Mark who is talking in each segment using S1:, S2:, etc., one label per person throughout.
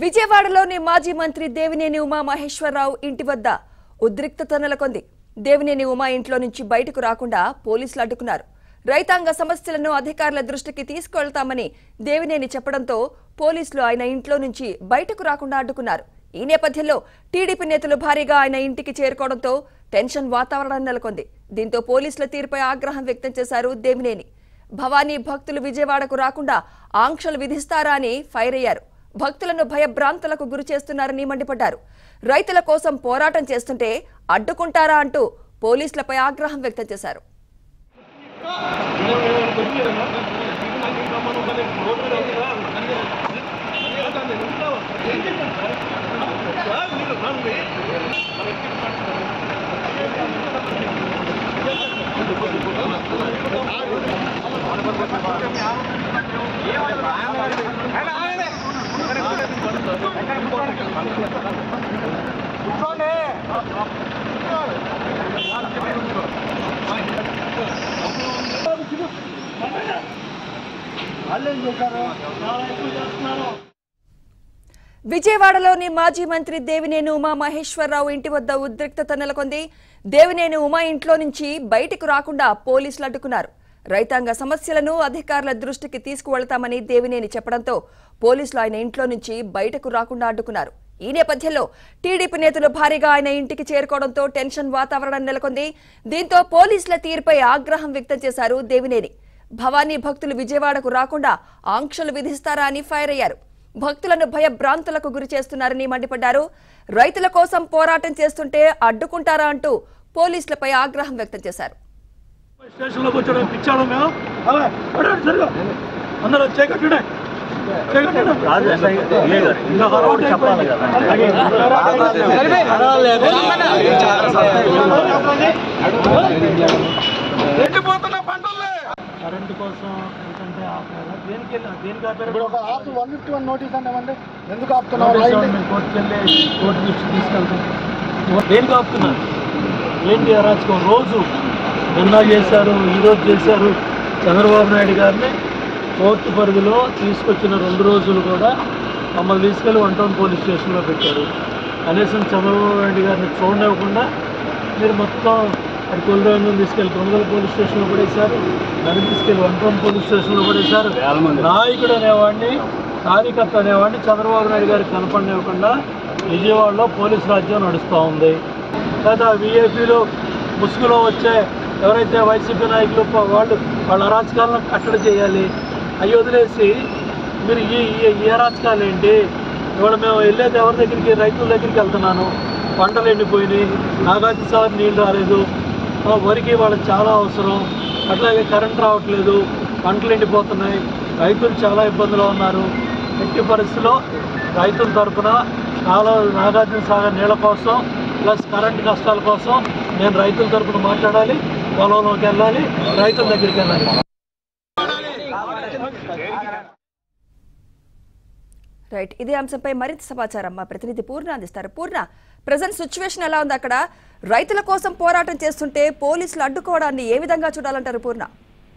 S1: విజయవాడలోని మాజీ మంత్రి దేవినేని ఉమా మహేశ్వరరావు ఇంటి వద్ద ఉద్రిక్తత నెలకొంది. దేవినేని ఉమా ఇంట్లో నుంచి బయటకు రాకుండా పోలీసులు అడ్డుకున్నారు. రైతాంగ సమస్యలను అధికారుల దృష్టికి తీసుకువెళ్తామని దేవినేని చెప్పడంతో పోలీసులు ఆయన ఇంట్లో నుంచి బయటకు రాకుండా అడ్డుకున్నారు. ఈ నేపథ్యంలో టీడీపీ నేతలు భారీగా ఆయన ఇంటికి చేరుకోవడంతో టెన్షన్ వాతావరణం నెలకొంది. దీంతో పోలీసుల తీరుపై ఆగ్రహం వ్యక్తం చేశారు దేవినేని. భవానీ భక్తులు విజయవాడకు రాకుండా ఆంక్షలు విధిస్తారా అని ఫైర్ అయ్యారు. భక్తులను భయభ్రాంతులకు గురి చేస్తున్నారని మండిపడ్డారు. రైతుల కోసం పోరాటం చేస్తుంటే అడ్డుకుంటారా అంటూ పోలీసులపై ఆగ్రహం వ్యక్తం చేశారు. విజయవాడలోని మాజీ మంత్రి దేవినేని ఉమా మహేశ్వరరావు ఇంటి వద్ద ఉద్రిక్తత నెలకొంది. దేవినేని ఉమా ఇంట్లో నుంచి బయటకు రాకుండా పోలీసులు అడ్డుకున్నారు. రైతాంగ సమస్యలను అధికారుల దృష్టికి తీసుకువెళ్తామని దేవినేని చెప్పడంతో పోలీసులు ఆయన ఇంట్లో నుంచి బయటకు రాకుండా అడ్డుకున్నారు. ఈ నేపథ్యంలో టీడీపీ నేతలు భారీగా ఆయన ఇంటికి చేరుకోవడంతో టెన్షన్ వాతావరణం నెలకొంది. దీంతో పోలీసుల తీరుపై ఆగ్రహం వ్యక్తం చేశారు దేవినేని. భవానీ భక్తులు విజయవాడకు రాకుండా ఆంక్షలు విధిస్తారా అని ఫైర్ అయ్యారు. భక్తులను భయభ్రాంతులకు గురి చేస్తున్నారని మండిపడ్డారు. రైతుల కోసం పోరాటం చేస్తుంటే అడ్డుకుంటారా అంటూ పోలీసులపై ఆగ్రహం వ్యక్తం చేశారు.
S2: కరెంటు కోసం ఎందుకంటే ఆపారా? దేనికి ఆపు 151 నోటీస్ అంటే ఎందుకు ఆపుతున్నారు? కోర్టుకెళ్ళి కోర్టు నుంచి తీసుకెళ్తాం. దేనికి ఆపుతున్నారు? ఏంటి అరాచకం? రోజు నిన్న చేశారు, ఈరోజు చేశారు. చంద్రబాబు నాయుడు గారిని కోర్టు పరిధిలో తీసుకొచ్చిన 2 రోజులు కూడా మమ్మల్ని తీసుకెళ్ళి 1 టౌన్ పోలీస్ స్టేషన్లో పెట్టారు. కనీసం చంద్రబాబు నాయుడు గారిని చూడనివ్వకుండా మీరు మొత్తం అది కొల్లురంగం తీసుకెళ్ళి కొనుగోలు పోలీస్ స్టేషన్లో పడేశారు. నన్ను తీసుకెళ్ళి 1 టౌన్ పోలీస్ స్టేషన్లో పడేశారు. నాయకుడు అనేవాడిని, కార్యకర్త అనేవాడిని చంద్రబాబు నాయుడు గారికి కనపడనివ్వకుండా విజయవాడలో పోలీసు రాజ్యం నడుస్తూ ఉంది. లేదా వీఐపీలు ముసుగులో వచ్చే ఎవరైతే వైసీపీ నాయకులు వాళ్ళ అరాచకాలను కట్టడి చేయాలి. అవి వదిలేసి మీరు ఈ అరాచకాలు ఏంటి? ఇవాళ మేము వెళ్ళేది ఎవరి దగ్గరికి? రైతుల దగ్గరికి వెళ్తున్నాను. పంటలు ఎండిపోయినాయి, నాగార్జున సాగర్ నీళ్ళు రాలేదు, వరికి వాళ్ళకి చాలా అవసరం. అట్లాగే కరెంట్ రావట్లేదు, పంటలు ఎండిపోతున్నాయి, రైతులు చాలా ఇబ్బందులు ఉన్నారు. ఎట్టి పరిస్థితుల్లో రైతుల తరఫున నాగార్జున సాగర్ నీళ్ళ కోసం ప్లస్ కరెంట్ కష్టాల కోసం నేను రైతుల తరఫున మాట్లాడాలి, పొలంలోకి వెళ్ళాలి, రైతుల దగ్గరికి వెళ్ళాలి.
S1: రైట్, ఇదే అంశంపై మరింత సమాచారం మా ప్రతినిధి పూర్ణ అందిస్తారు. పూర్ణ, ప్రజెంట్ సిచ్యువేషన్ ఎలా ఉంది అక్కడ? రైతుల కోసం పోరాటం చేస్తుంటే పోలీసులు అడ్డుకోవడాన్ని ఏ విధంగా చూడాలంటారు పూర్ణ?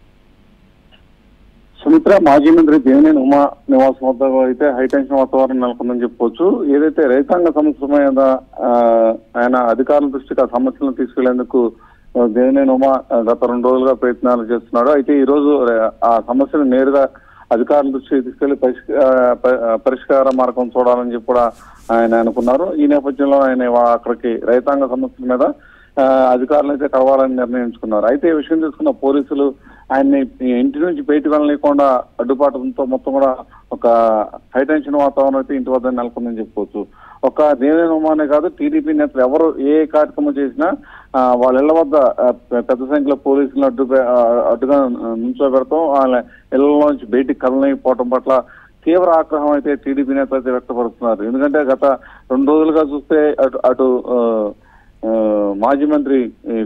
S3: సుమిత్ర, మాజీ మంత్రి దేవినేని ఉమా నివాసం వద్ద అయితే హైటెన్షన్ వాతావరణం నెలకొందని చెప్పుకోవచ్చు. ఏదైతే రైతాంగ సమస్య మీద ఆయన అధికారుల దృష్టికి ఆ సమస్యలను తీసుకెళ్లేందుకు దేవినేని ఉమా గత 2 రోజులుగా ప్రయత్నాలు చేస్తున్నాడు. అయితే ఈ రోజు ఆ సమస్యను నేరుగా అధికారుల దృష్టికి తీసుకెళ్లి పరిష్కార మార్గం చూడాలని చెప్పి కూడా ఆయన అనుకున్నారు. ఈ నేపథ్యంలో ఆయన అక్కడికి రైతాంగ సమస్యల మీద అధికారులు అయితే కలవాలని నిర్ణయించుకున్నారు. అయితే ఈ విషయం తీసుకున్న పోలీసులు ఆయన్ని ఇంటి నుంచి బయటకు వెళ్ళలేకుండా అడ్డుపాటుతో మొత్తం కూడా ఒక హైటెన్షన్ వాతావరణం అయితే ఇంటి వద్ద నెలకొందని చెప్పుకోవచ్చు. ఒక దేవినేని ఉమానే కాదు, టీడీపీ నేతలు ఎవరు ఏ కార్యక్రమం చేసినా వాళ్ళ ఇళ్ల వద్ద పెద్ద సంఖ్యలో పోలీసులను అడ్డుగా నుంచోబెడతాం, వాళ్ళ ఇళ్లలోంచి బయటికి కదలనిపోవటం పట్ల తీవ్ర ఆగ్రహం అయితే టీడీపీ నేతలు అయితే వ్యక్తపరుస్తున్నారు. ఎందుకంటే గత 2 రోజులుగా చూస్తే అటు మాజీ మంత్రి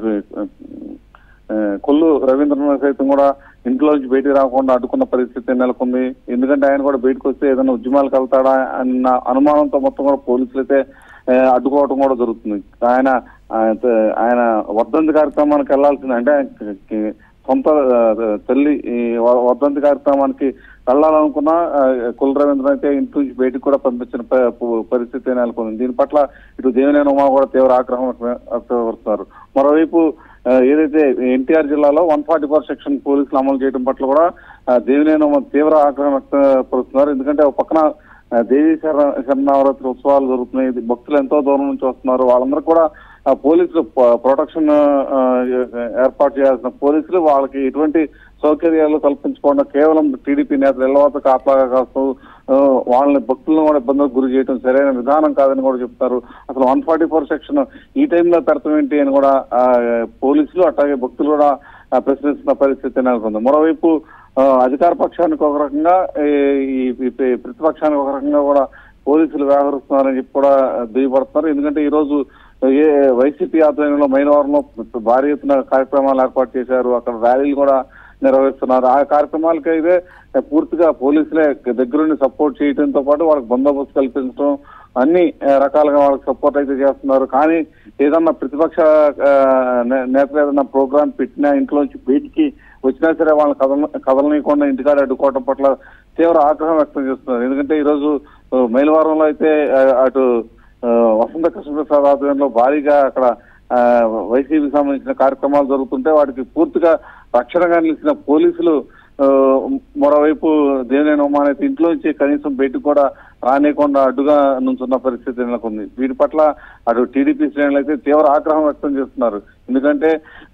S3: కొల్లు రవీంద్రనాథ్ సైతం కూడా ఇంట్లోంచి బయటికి రాకుండా అడ్డుకున్న పరిస్థితి నెలకొంది. ఎందుకంటే ఆయన కూడా బయటకు వస్తే ఏదైనా ఉద్యమాలకు వెళ్తాడా అన్న అనుమానంతో మొత్తం కూడా పోలీసులు అయితే అడ్డుకోవడం కూడా జరుగుతుంది. ఆయన వర్ధంతి కార్యక్రమానికి వెళ్లాల్సింది, అంటే సొంత తల్లి వర్ధంతి కార్యక్రమానికి వెళ్ళాలనుకున్న కుల రవీంద్ర అయితే ఇంటి నుంచి బయటకు కూడా పంపించిన పరిస్థితి నెలకొంది. దీని పట్ల ఇటు దేవినేని ఉమా కూడా తీవ్ర ఆగ్రహం వ్యక్తపరుస్తున్నారు. మరోవైపు ఏదైతే ఎన్టీఆర్ జిల్లాలో 144 సెక్షన్ పోలీసులు అమలు చేయడం పట్ల కూడా దేవినేని ఉమా తీవ్ర ఆగ్రహం వ్యక్తపరుస్తున్నారు. ఎందుకంటే ఒక పక్కన దేవీ శరణవరాత్రి ఉత్సవాలు జరుగుతున్నాయి, భక్తులు ఎంతో దూరం నుంచి వస్తున్నారు, వాళ్ళందరూ కూడా పోలీసులు ప్రొటెక్షన్ ఏర్పాటు చేయాల్సిన పోలీసులు వాళ్ళకి ఎటువంటి సౌకర్యాలు కల్పించకుండా కేవలం టీడీపీ నేతలు ఎల్లవాత కాపలాగా కాస్తూ వాళ్ళని భక్తులను కూడా ఇబ్బందులకు గురి చేయడం సరైన విధానం కాదని కూడా చెప్తారు. అసలు 144 సెక్షన్ ఈ టైంలో పెడతాం ఏంటి అని కూడా పోలీసులు అట్లాగే భక్తులు కూడా ప్రశ్నిస్తున్న పరిస్థితి నెలకొంది. మరోవైపు అధికార పక్షానికి ఒక రకంగా ఈ ప్రతిపక్షానికి ఒక రకంగా కూడా పోలీసులు వ్యవహరిస్తున్నారని చెప్పి కూడా దుయ్యపడుతున్నారు. ఎందుకంటే ఈ రోజు వైసీపీ ఆధ్వర్యంలో మైలవరంలో భారీ ఎత్తున కార్యక్రమాలు ఏర్పాటు చేశారు, అక్కడ ర్యాలీలు కూడా నిర్వహిస్తున్నారు. ఆ కార్యక్రమాలకి అయితే పూర్తిగా పోలీసులే దగ్గరుండి సపోర్ట్ చేయడంతో పాటు వాళ్ళకి బందోబస్తు కల్పించడం అన్ని రకాలుగా వాళ్ళకి సపోర్ట్ అయితే చేస్తున్నారు. కానీ ఏదన్నా ప్రతిపక్ష నేతలు ఏదన్నా ప్రోగ్రామ్ పెట్టినా ఇంట్లోంచి బయటికి వచ్చినా సరే వాళ్ళని కదలనీయకుండా ఇంటికాడ అడ్డుకోవడం పట్ల తీవ్ర ఆగ్రహం వ్యక్తం చేస్తున్నారు. ఎందుకంటే ఈరోజు మైలవరంలో అయితే అటు వసంత కృష్ణప్రసాద్ ఆధ్వర్యంలో భారీగా అక్కడ వైసీపీకి సంబంధించిన కార్యక్రమాలు జరుగుతుంటే వాటికి పూర్తిగా రక్షణగా నిలిచిన పోలీసులు మరోవైపు దేవినేని ఉమా అయితే ఇంట్లో నుంచి కనీసం బయటకు కూడా రానియకుండా అడ్డుగా నుంచున్న పరిస్థితి నెలకొంది. వీటి పట్ల అటు టీడీపీ శ్రేణులు అయితే తీవ్ర ఆగ్రహం వ్యక్తం చేస్తున్నారు. ఎందుకంటే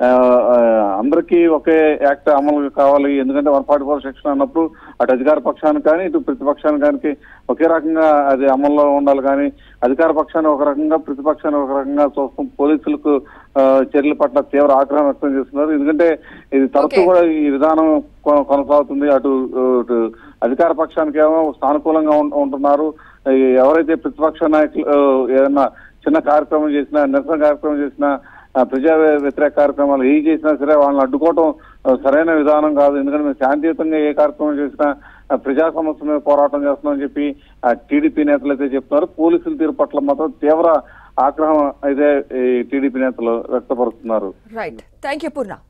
S3: అందరికీ ఒకే యాక్ట్ అమలు కావాలి, ఎందుకంటే 144 సెక్షన్ అన్నప్పుడు అటు అధికార పక్షానికి కానీ ఇటు ప్రతిపక్షానికి కానీ ఒకే రకంగా అది అమల్లో ఉండాలి. కానీ అధికార పక్షాన్ని ఒక రకంగా ప్రతిపక్షాన్ని ఒక రకంగా చూస్తాం. పోలీసులకు చర్యల పట్ల తీవ్ర ఆగ్రహం వ్యక్తం చేస్తున్నారు. ఎందుకంటే ఇది తరచూ కూడా ఈ విధానం కొనసాగుతుంది. అటు అధికార పక్షానికి ఏమో సానుకూలంగా ఉంటున్నారు, ఎవరైతే ప్రతిపక్ష నాయకులు ఏదన్నా చిన్న కార్యక్రమం చేసినా నిరసన కార్యక్రమం చేసినా ప్రజా వ్యతిరేక కార్యక్రమాలు ఏ చేసినా సరే వాళ్ళని అడ్డుకోవటం సరైన విధానం కాదు. ఎందుకంటే మేము శాంతియుతంగా ఏ కార్యక్రమం చేసినా ప్రజా సమస్య మీద పోరాటం చేస్తున్నామని చెప్పి టీడీపీ నేతలు అయితే చెప్తున్నారు. పోలీసుల తీరు పట్ల మాత్రం తీవ్ర ఆగ్రహం అయితే టీడీపీ నేతలు వ్యక్తపరుస్తున్నారు.
S1: Right, thank you Purna.